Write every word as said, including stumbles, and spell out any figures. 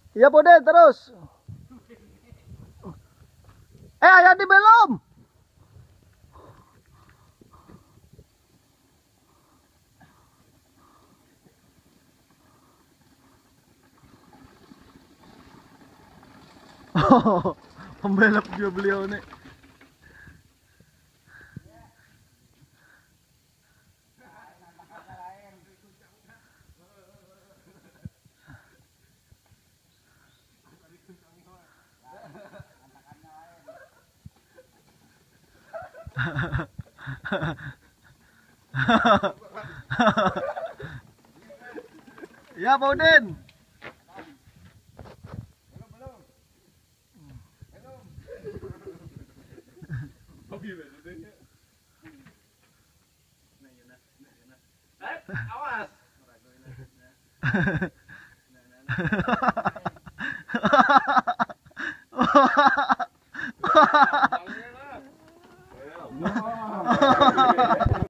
Iya Boden terus. Eh Ayadi belum. Oh, pembelok juga beliau nih. Ya Boden. Awas.